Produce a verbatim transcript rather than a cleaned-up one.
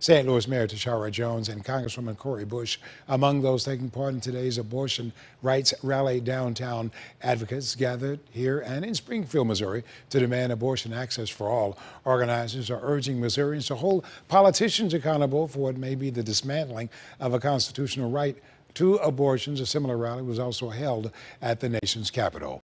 Saint Louis Mayor Tishaura Jones and Congresswoman Cori Bush among those taking part in today's abortion rights rally downtown. Advocates gathered here and in Springfield, Missouri, to demand abortion access for all. Organizers are urging Missourians to hold politicians accountable for what may be the dismantling of a constitutional right to abortions. A similar rally was also held at the nation's capital.